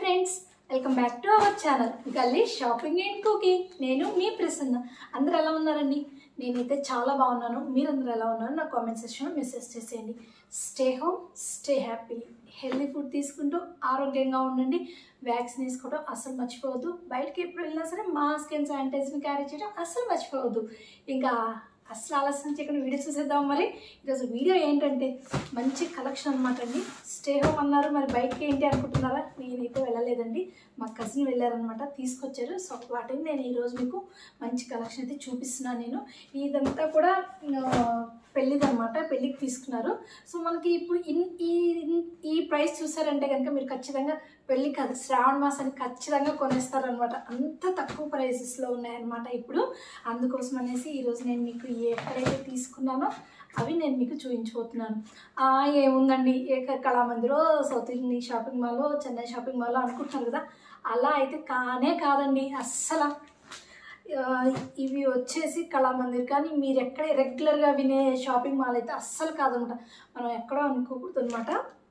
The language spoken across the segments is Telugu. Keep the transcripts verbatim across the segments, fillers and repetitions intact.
Friends, welcome back to our channel Galli shopping and cooking. నేను మీ ప్రసన్న. అందరూ ఎలా ఉన్నారండి? నేనైతే చాలా బాగున్నాను. మీరందరూ ఎలా ఉన్నారు? నా కామెంట్ సెక్షన్లో మెసేజ్ చేసేయండి. Stay home, stay happy. Healthy food తీసుకుంటూ ఆరోగ్యంగా ఉండండి. వ్యాక్సిన్ వేసుకోవడం అస్సలు మర్చిపోవద్దు. బయటకి ఎప్పుడు వెళ్ళినా సరే మాస్క్ అండ్ శానిటైజర్ని క్యారీ చేయడం అస్సలు మర్చిపోవద్దు. ఇంకా అసలు ఆలస్యం చేయకుండా వీడియో చూసేద్దాం. మరి ఈరోజు వీడియో ఏంటంటే మంచి కలెక్షన్ అనమాట అండి. స్టే హోమ్ అన్నారు, మరి బయటకి ఏంటి అనుకుంటున్నారా? నేనైతే వెళ్ళలేదండి, మా కజిన్ వెళ్ళారనమాట, తీసుకొచ్చారు. సో వాటిని నేను ఈరోజు మీకు మంచి కలెక్షన్ అయితే చూపిస్తున్నాను. నేను ఇదంతా కూడా పెళ్ళిదనమాట, పెళ్ళికి తీసుకున్నారు. సో మనకి ఇప్పుడు ఇన్ ఈ ఈ ప్రైస్ చూసారంటే కనుక మీరు ఖచ్చితంగా పెళ్ళి కాదు, శ్రావణ మాసానికి ఖచ్చితంగా కొనేస్తారనమాట. అంత తక్కువ ప్రైసెస్లో ఉన్నాయన్నమాట ఇప్పుడు. అందుకోసం అనేసి ఈరోజు నేను మీకు ఎక్కడైతే తీసుకున్నానో అవి నేను మీకు చూపించబోతున్నాను. ఏముందండి, ఏ కళామందిరో, south Indian shopping mall, Chennai shopping mall అనుకుంటున్నారు కదా, అలా అయితే కానే కాదండి అస్సలు. ఇవి వచ్చేసి కళామందిర్, కానీ మీరు ఎక్కడ రెగ్యులర్గా వినే షాపింగ్ మాల్ అయితే అస్సలు కాదనమాట. మనం ఎక్కడో అనుకోకూడదు అనమాట.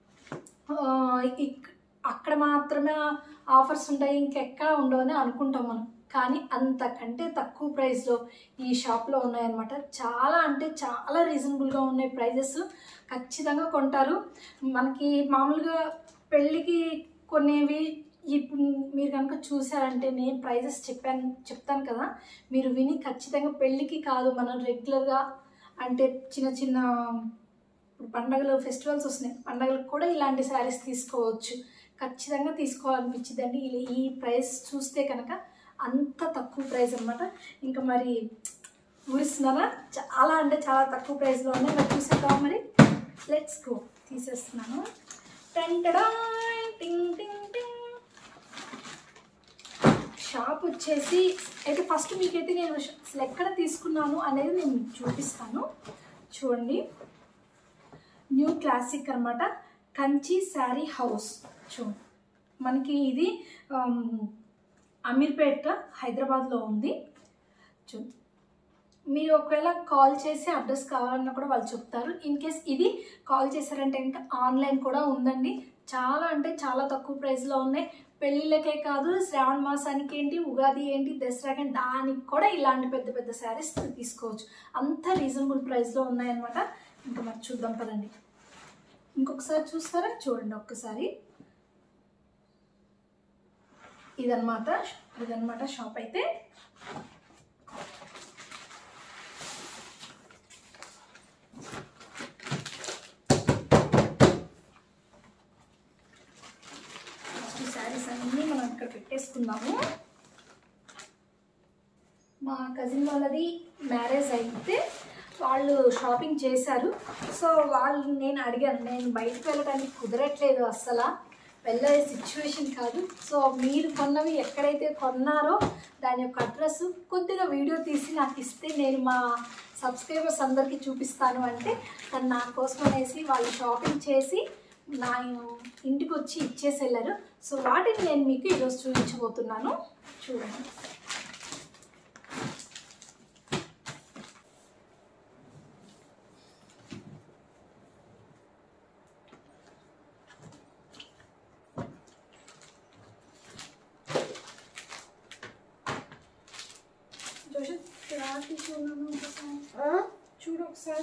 అక్కడ మాత్రమే ఆఫర్స్ ఉంటాయి, ఇంకెక్కడ ఉండవని అనుకుంటాం మనం. కానీ అంతకంటే తక్కువ ప్రైస్లో ఈ షాప్లో ఉన్నాయన్నమాట. చాలా అంటే చాలా రీజనబుల్గా ఉన్నాయి ప్రైజెస్. ఖచ్చితంగా కొంటారు. మనకి మామూలుగా పెళ్ళికి కొనేవి ఇప్పుడు మీరు కనుక చూసారంటే, నేను ప్రైజెస్ చెప్పాను చెప్తాను కదా, మీరు విని ఖచ్చితంగా పెళ్ళికి కాదు, మనం రెగ్యులర్గా అంటే చిన్న చిన్న ఇప్పుడు పండగలు ఫెస్టివల్స్ వస్తున్నాయి, పండగలకు కూడా ఇలాంటి శారీస్ తీసుకోవచ్చు. ఖచ్చితంగా తీసుకోవాలనిపించిందండి ఈ ప్రైస్ చూస్తే కనుక. అంత తక్కువ ప్రైస్ అనమాట. ఇంకా మరి ఊరిస్తున్నారా, చాలా అంటే చాలా తక్కువ ప్రైస్లో ఉన్నాయి. మరి చూసేద్దాం. మరి లెట్స్ గో. తీసేస్తున్నాను. టెంటడా టింగ్ టింగ్ టింగ్. షాప్ వచ్చేసి అయితే ఫస్ట్ మీకైతే నేను అసలు ఎక్కడ తీసుకున్నాను అనేది నేను మీకు చూపిస్తాను. చూడండి, న్యూ క్లాసిక్ అనమాట, కంచి శారీ హౌస్. చూడండి, మనకి ఇది అమీర్పేట హైదరాబాద్లో ఉంది. చూ మీరు ఒకవేళ కాల్ చేసి అడ్రస్ కావాలన్నా కూడా వాళ్ళు చెప్తారు. ఇన్ కేస్ ఇది కాల్ చేశారంటే ఇంకా ఆన్లైన్ కూడా ఉందండి. చాలా అంటే చాలా తక్కువ ప్రైస్లో ఉన్నాయి. పెళ్ళిళ్ళకే కాదు, శ్రావణ మాసానికి ఏంటి, ఉగాది ఏంటి, దసరాకి దానికి కూడా ఇలాంటి పెద్ద పెద్ద శారీస్ తీసుకోవచ్చు. అంత రీజనబుల్ ప్రైస్లో ఉన్నాయన్నమాట. ఇంకా మరి చూద్దాం పదండి. ఇంకొకసారి చూస్తారా? చూడండి ఒక్కసారి. ఇదన్నమాట ఇదన్నమాట షాప్ అయితే. శారీస్ అన్నీ మనం ఇక్కడ పెట్టేసుకుందాము. మా కజిన్ వాళ్ళది మ్యారేజ్ అయితే వాళ్ళు షాపింగ్ చేశారు. సో వాళ్ళు నేను అడిగాను, నేను బయటకు వెళ్ళడానికి కుదరట్లేదు, అస్సలు వెళ్ళే సిచ్యువేషన్ కాదు. సో మీరు కొన్నవి ఎక్కడైతే కొన్నారో దాని యొక్క అడ్రస్ కొద్దిగా వీడియో తీసి నాకు ఇస్తే నేను మా సబ్స్క్రైబర్స్ అందరికీ చూపిస్తాను అంటే, తను నా కోసం అనేసి వాళ్ళు షాపింగ్ చేసి నా ఇంటికి వచ్చి ఇచ్చేసి వెళ్ళారు. సో వాటిని నేను మీకు ఈరోజు చూపించబోతున్నాను. చూడండి. చూడు ఒకసారి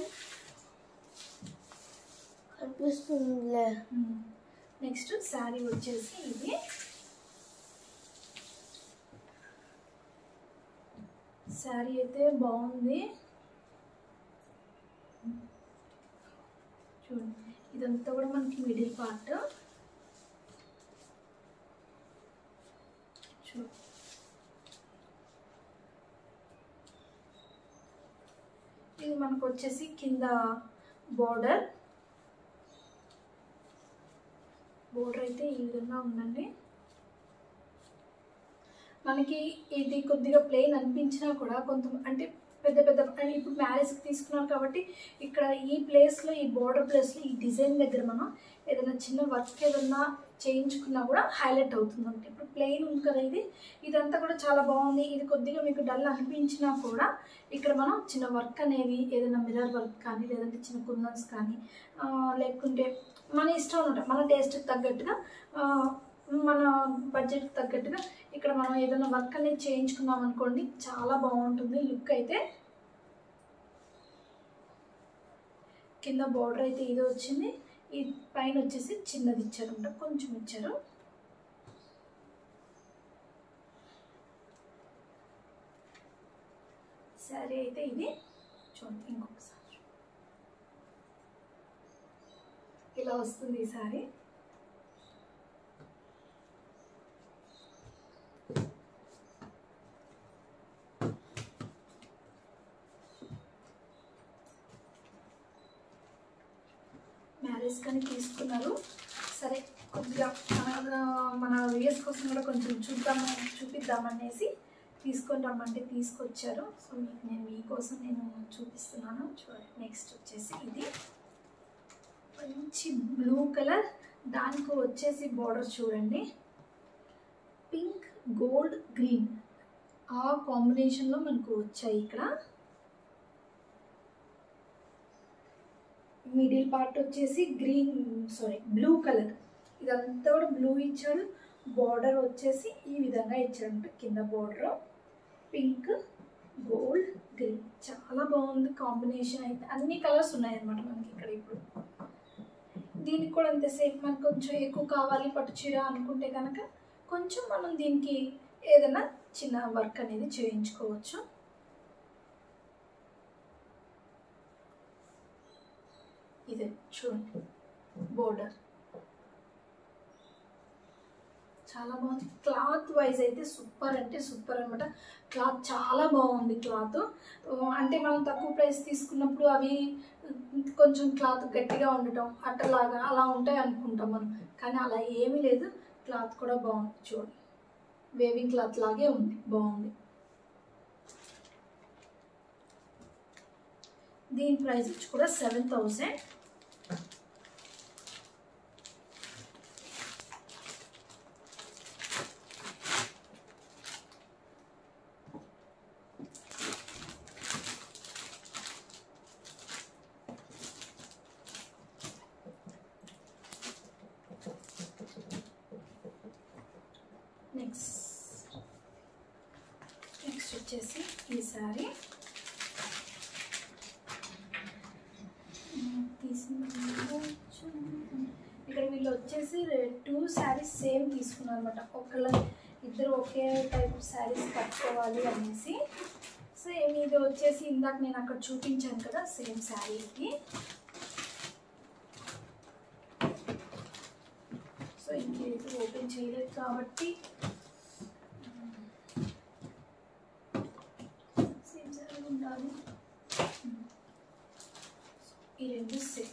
అనిపిస్తుంది. నెక్స్ట్ శారీ వచ్చేసి ఇది శారీ అయితే బాగుంది. చూడండి, ఇదంతా కూడా మనకి మిడిల్ పార్ట్. చూడు, ఇది మనకు వచ్చేసి కింద బోర్డర్ బోర్డర్ అయితే ఈ విధంగా ఉందండి. మనకి ఇది కొద్దిగా ప్లెయిన్ అనిపించినా కూడా కొంత అంటే పెద్ద పెద్ద ఇప్పుడు మ్యారేజ్కి తీసుకున్నారు కాబట్టి ఇక్కడ ఈ ప్లేస్లో, ఈ బోర్డర్ ప్లేస్లో, ఈ డిజైన్ దగ్గర మనం ఏదైనా చిన్న వర్క్ ఏదన్నా చేయించుకున్నా కూడా హైలైట్ అవుతుంది అంటే. ఇప్పుడు ప్లెయిన్ ఉంది కదా ఇది, ఇదంతా కూడా చాలా బాగుంది. ఇది కొద్దిగా మీకు డల్ అనిపించినా కూడా ఇక్కడ మనం చిన్న వర్క్ అనేది ఏదైనా మిర్రర్ వర్క్ కానీ, లేదంటే చిన్న కుందన్స్ కానీ, లేకుంటే మన ఇష్టం అనమాట, మన టేస్ట్కి తగ్గట్టుగా మన బడ్జెట్కి తగ్గట్టుగా ఇక్కడ మనం ఏదైనా వర్క్ అనేది చేయించుకున్నాం అనుకోండి, చాలా బాగుంటుంది లుక్ అయితే. కింద బార్డర్ అయితే ఇది వచ్చింది, ఈ పైన వచ్చేసి చిన్నది ఇచ్చారు, కొంచెం ఇచ్చారు. శారీ అయితే ఇది చూడండి, ఇంకొకసారి ఇలా వస్తుంది ఈ శారీ. మ్యారేజ్ కానీ తీసుకున్నారు, సరే కొద్దిగా మన మన వ్యూయర్స్ కోసం కూడా కొంచెం చూద్దాము చూపిద్దామనేసి తీసుకొని రమ్మంటే తీసుకొచ్చారు. సో మీకు నేను మీకోసం నేను చూపిస్తున్నాను చూడండి. నెక్స్ట్ వచ్చేసి ఇది మంచి బ్లూ కలర్, దానికి వచ్చేసి బార్డర్ చూడండి పింక్ గోల్డ్ గ్రీన్, ఆ కాంబినేషన్లో మనకు వచ్చాయి. ఇక్కడ మిడిల్ పార్ట్ వచ్చేసి గ్రీన్ సారీ బ్లూ కలర్, ఇదంతా కూడా బ్లూ ఇచ్చాడు. బార్డర్ వచ్చేసి ఈ విధంగా ఇచ్చాడు, కింద బార్డర్ పింక్ గోల్డ్ గ్రీన్, చాలా బాగుంది కాంబినేషన్ అయితే. అన్ని కలర్స్ ఉన్నాయన్నమాట మనకి ఇక్కడ. ఇప్పుడు దీనికి కూడా అంతే సేమ్, మనకు కొంచెం ఎక్కువ కావాలి పట్టు చీర అనుకుంటే కనుక కొంచెం మనం దీనికి ఏదైనా చిన్న వర్క్ అనేది చేయించుకోవచ్చు. ఇదే చూడండి బోర్డర్ చాలా బాగుంది. క్లాత్ వైజ్ అయితే సూపర్ అంటే సూపర్ అనమాట. క్లాత్ చాలా బాగుంది. క్లాత్ అంటే మనం తక్కువ ప్రైస్ తీసుకున్నప్పుడు అవి కొంచెం క్లాత్ గట్టిగా ఉండటం అట్టలాగా అలా ఉంటాయి అనుకుంటాం మనం, కానీ అలా ఏమీ లేదు. క్లాత్ కూడా బాగుంది చూడండి, వేవింగ్ క్లాత్ లాగే ఉంది, బాగుంది. దీని ప్రైస్ వచ్చి కూడా సెవెన్ థౌజండ్. నెక్స్ట్ నెక్స్ట్ వచ్చేసి ఈ సారీ ఇక్కడ వీళ్ళు వచ్చేసి టూ శారీస్ సేమ్ తీసుకున్నారు అనమాట. ఒకళ్ళ ఇద్దరు ఒకే టైప్ శారీస్ కట్టుకోవాలి అనేసి సేమ్. ఇది వచ్చేసి ఇందాక నేను అక్కడ చూపించాను కదా సేమ్ శారీకి. సో ఇంకేది ఓపెన్ చేయలేదు కాబట్టి సేమ్ శారీ ఉండాలి. ఈ రెండు సేమ్.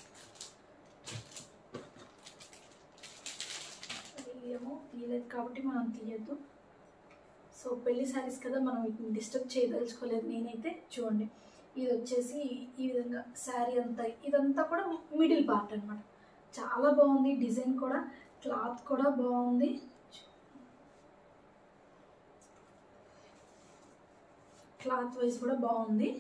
ఏమో తీయలేదు కాబట్టి మనం తీయద్దు. సో పెళ్లి శారీస్ కదా, మనం వీటిని డిస్టర్బ్ చేయదలుచుకోలేదు నేనైతే. చూడండి ఇది వచ్చేసి ఈ విధంగా శారీ అంతా, ఇదంతా కూడా మిడిల్ పార్ట్ అనమాట. చాలా బాగుంది డిజైన్ కూడా, క్లాత్ కూడా బాగుంది. క్లాత్ వైజ్ కూడా బాగుంది.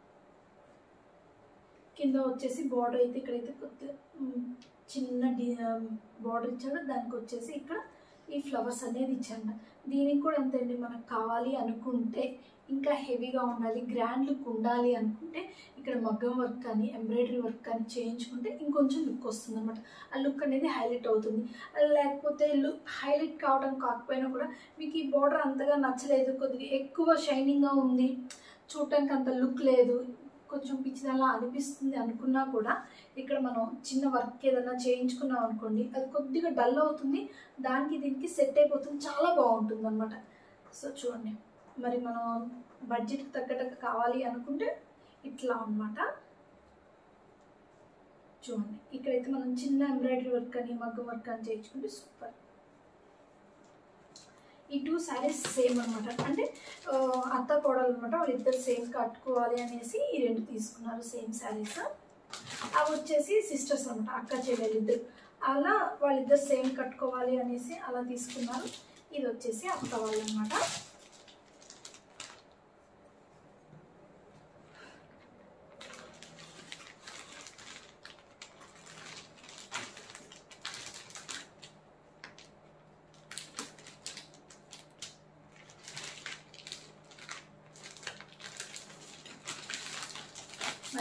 కింద వచ్చేసి బార్డర్ అయితే ఇక్కడైతే కొద్దిగా చిన్న డి బార్డర్ ఇచ్చాడు, దానికి వచ్చేసి ఇక్కడ ఈ ఫ్లవర్స్ అనేది ఇచ్చాడు. దీనికి కూడా అంతే అండి, మనకు కావాలి అనుకుంటే ఇంకా హెవీగా ఉండాలి, గ్రాండ్ లుక్ ఉండాలి అనుకుంటే ఇక్కడ మగ్గం వర్క్ కానీ ఎంబ్రాయిడరీ వర్క్ కానీ చేయించుకుంటే ఇంకొంచెం లుక్ వస్తుంది అనమాట. ఆ లుక్ అనేది హైలైట్ అవుతుంది. లేకపోతే లుక్ హైలైట్ కావడం కాకపోయినా కూడా మీకు ఈ బార్డర్ అంతగా నచ్చలేదు, కొద్దిగా ఎక్కువ షైనింగ్గా ఉంది, చూడటానికి అంత లుక్ లేదు, కొంచెం పిచ్చిదలా అనిపిస్తుంది అనుకున్నా కూడా ఇక్కడ మనం చిన్న వర్క్ ఏదైనా చేయించుకున్నాం అనుకోండి, అది కొద్దిగా డల్ అవుతుంది, దానికి దీనికి సెట్ అయిపోతుంది, చాలా బాగుంటుంది అనమాట. సో చూడండి, మరి మనం బడ్జెట్కి తగ్గట్టుగా కావాలి అనుకుంటే ఇట్లా అనమాట. చూడండి ఇక్కడైతే మనం చిన్న ఎంబ్రాయిడరీ వర్క్ అని మగ్గం వర్క్ అని చేయించుకుంటే సూపర్. ఈ టూ శారీస్ సేమ్ అనమాట, అంటే అత్త కోడలు అనమాట, వాళ్ళిద్దరు సేమ్ కట్టుకోవాలి అనేసి ఈ రెండు తీసుకున్నారు సేమ్ శారీస్. అవి వచ్చేసి సిస్టర్స్ అనమాట, అక్క చెల్లెలు ఇద్దరు, అలా వాళ్ళిద్దరు సేమ్ కట్టుకోవాలి అనేసి అలా తీసుకున్నారు. ఇది వచ్చేసి అత్త వాళ్ళు అనమాట.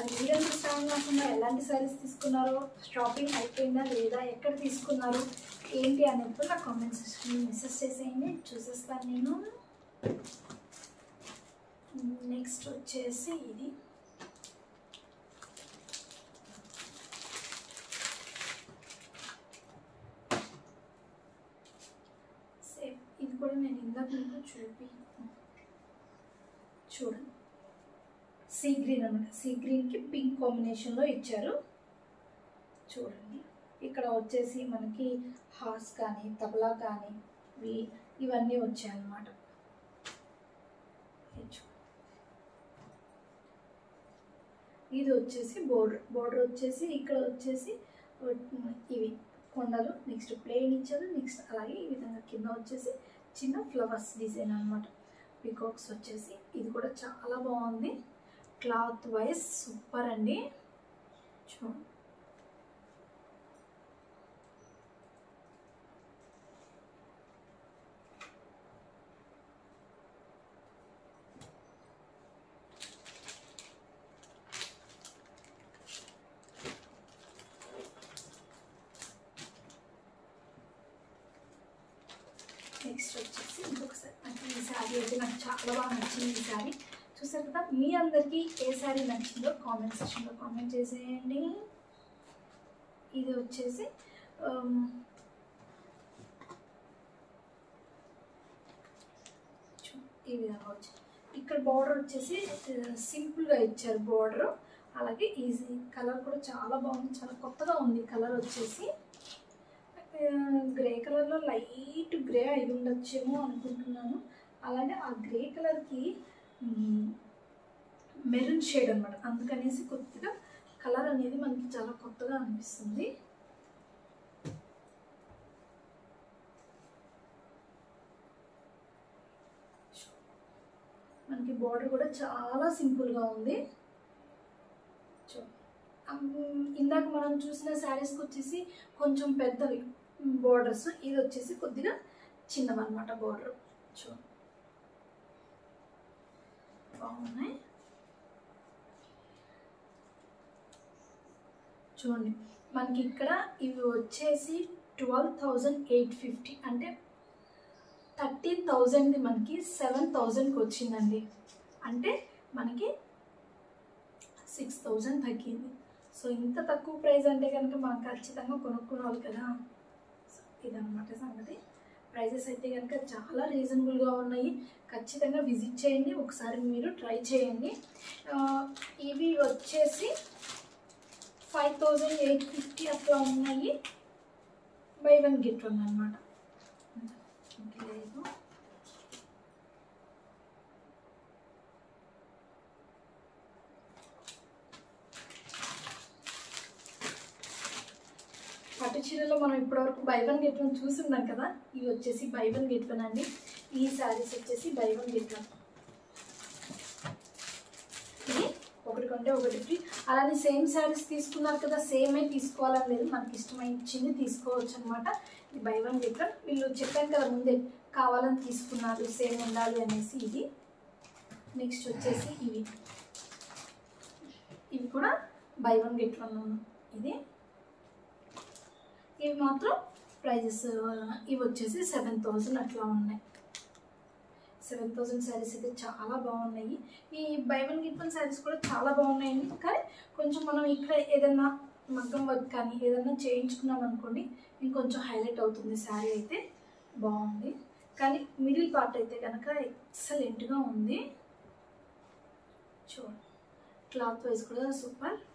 మరి మీరంతా స్ట్రాంగ్ కాకుండా ఎలాంటి సారీస్ తీసుకున్నారో, షాపింగ్ అయిపోయిందా లేదా, ఎక్కడ తీసుకున్నారు ఏంటి అనేది కూడా నా కామెంట్ సెక్షన్లో మెసేజ్ చేసేయండి, చూసేస్తాను నేను. నెక్స్ట్ వచ్చేసి ఇది సేమ్, ఇది కూడా నేను ఇందాక మీకు చూపి చూడండి. సీ గ్రీన్ అనమాట, సీ గ్రీన్కి పింక్ కాంబినేషన్లో ఇచ్చారు చూడండి. ఇక్కడ వచ్చేసి మనకి హార్స్ కానీ తబలా కానీ ఇవి ఇవన్నీ వచ్చాయన్నమాట. ఇది వచ్చేసి బోర్డర్, బోర్డర్ వచ్చేసి ఇక్కడ వచ్చేసి ఇవి కొండలు, నెక్స్ట్ ప్లెయిన్ ఇచ్చారు, నెక్స్ట్ అలాగే ఈ విధంగా కింద వచ్చేసి చిన్న ఫ్లవర్స్ డిజైన్ అనమాట. పికాక్స్ వచ్చేసి ఇది కూడా చాలా బాగుంది, క్లాత్ వైజ్ సూపర్ అండి. చూడండి నెక్స్ట్ వచ్చేసి ఇంకొకసారి నాకు ఈ శారీ అయితే నాకు చాలా బాగా నచ్చింది. ఈ శారీ చూసారు కదా, మీ అందరికీ ఏ శారీ నచ్చిందో కామెంట్ సెక్షన్లో కామెంట్ చేసేయండి. ఇది వచ్చేసి ఈ విధంగా వచ్చి ఇక్కడ బార్డర్ వచ్చేసి సింపుల్గా ఇచ్చారు బార్డర్, అలాగే ఈజీ కలర్ కూడా చాలా బాగుంది, చాలా కొత్తగా ఉంది కలర్ వచ్చేసి. గ్రే కలర్లో లైట్ గ్రే అయి ఉండొచ్చేమో అనుకుంటున్నాను. అలాగే ఆ గ్రే కలర్కి మెరూన్ షేడ్ అనమాట, అందుకనేసి కొద్దిగా కలర్ అనేది మనకి చాలా కొత్తగా అనిపిస్తుంది. మనకి బార్డర్ కూడా చాలా సింపుల్గా ఉంది. ఇందాక మనం చూసిన శారీస్కి వచ్చేసి కొంచెం పెద్దవి బోర్డర్స్, ఇది వచ్చేసి కొద్దిగా చిన్నవన్నమాట బోర్డర్. చూ బాగున్నాయి. చూడండి మనకి ఇక్కడ ఇవి వచ్చేసి ట్వెల్వ్ థౌజండ్ ఎయిట్ ఫిఫ్టీ అంటే థర్టీన్ థౌజండ్ది మనకి సెవెన్ థౌజండ్కి వచ్చిందండి. అంటే మనకి సిక్స్ థౌజండ్ తగ్గింది. సో ఇంత తక్కువ ప్రైస్ అంటే కనుక మనం ఖచ్చితంగా కొనుక్కోవాలి కదా. ఇదన్నమాట సంగతి. ప్రైజెస్ అయితే కనుక చాలా రీజనబుల్గా ఉన్నాయి, ఖచ్చితంగా విజిట్ చేయండి, ఒకసారి మీరు ట్రై చేయండి. ఇవి వచ్చేసి ఫైవ్ థౌజండ్ ఎయిట్ ఫిఫ్టీ అట్లా ఉన్నాయి, బై వన్ గెట్ వన్ అనమాట. లేదు పట్టు చీరలో మనం ఇప్పటివరకు బై వన్ గెట్ వన్ చూస్తున్నాం కదా, ఇవి వచ్చేసి బై వన్ గెట్ వన్ అండి. ఈ శారీస్ వచ్చేసి బై వన్ గెట్ వన్, ఇది ఒకటి కొంటే ఒకటి ఫ్రీ. అలానే సేమ్ శారీస్ తీసుకున్నారు కదా, సేమే తీసుకోవాలని లేదు, మనకి ఇష్టమైన ఇచ్చింది తీసుకోవచ్చు అనమాట. ఇది బై వన్ గెట్ వన్. వీళ్ళు చెప్పాను కదా ముందే, కావాలని తీసుకున్నారు సేమ్ ఉండాలి అనేసి. ఇది నెక్స్ట్ వచ్చేసి ఇవి ఇవి కూడా బై వన్ గెట్ వన్. ఇది ఇవి మాత్రం ప్రైజెస్ ఇవి వచ్చేసి సెవెన్ థౌజండ్ అట్లా ఉన్నాయి. సెవెన్ థౌజండ్ శారీస్ అయితే చాలా బాగున్నాయి. ఈ buy one get one saris కూడా చాలా బాగున్నాయండి. కానీ కొంచెం మనం ఇక్కడ ఏదైనా మగ్గం వర్క్ కానీ ఏదైనా చేయించుకున్నాం అనుకోండి, ఇంకొంచెం హైలైట్ అవుతుంది శారీ అయితే. బాగుంది, కానీ మిడిల్ పార్ట్ అయితే కనుక ఎక్సలెంట్గా ఉంది. చూడండి క్లాత్ వైజ్ కూడా సూపర్.